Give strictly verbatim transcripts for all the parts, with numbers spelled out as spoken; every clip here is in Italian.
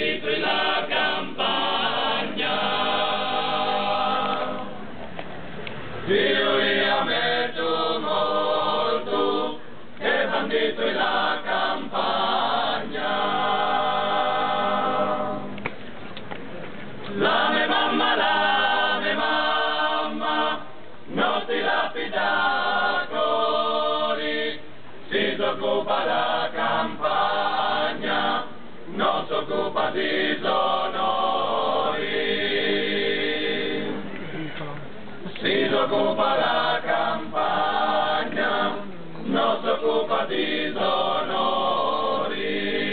bandito in la campagna. Io io metto molto che bandito in la campagna. La mia mamma, la mia mamma, non si lapida cori, si occupa la campagna, non si occupa di onori. Si occupa la campagna, non si occupa di onori.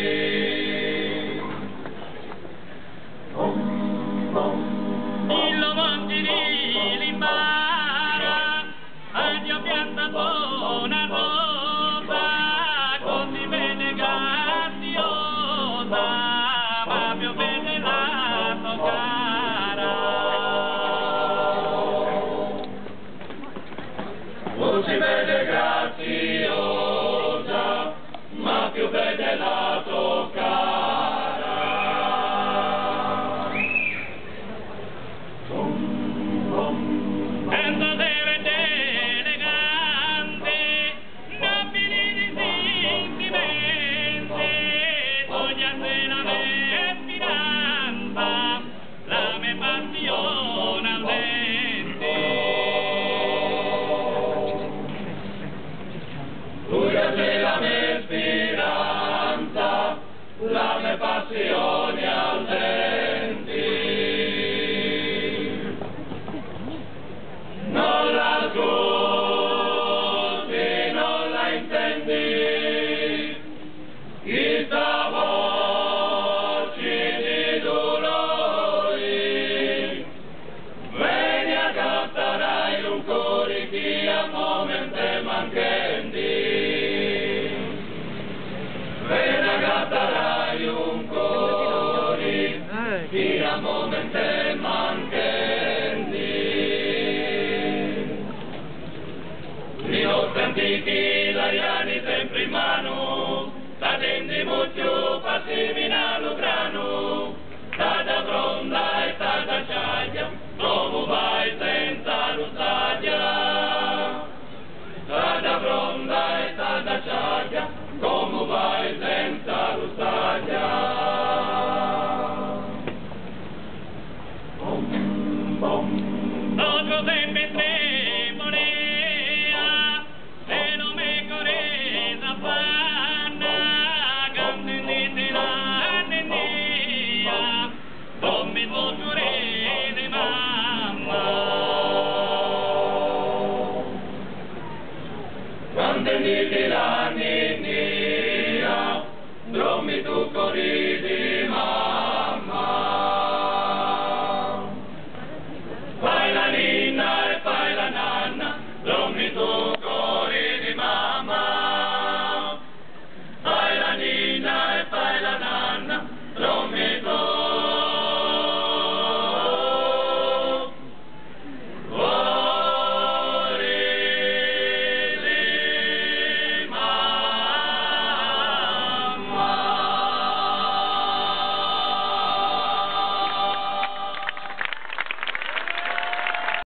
Il monti di Limbara, aglio pianta buona rosa, così bene graziosa, ma più bene la toccara. Così bene graziosa, ma più bene la toccara. Lui è la mia speranza, la mia passione al denti. Non la ascolti, non la intendi, questa voce di dolori, vieni a cantare un cori che a momento manchendi. Venga, cantarai un cori, che a momento